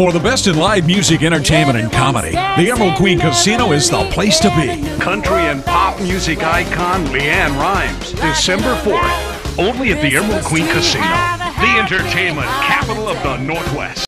For the best in live music, entertainment, and comedy, the Emerald Queen Casino is the place to be. Country and pop music icon Leanne Rimes, December 4th, only at the Emerald Queen Casino, the entertainment capital of the Northwest.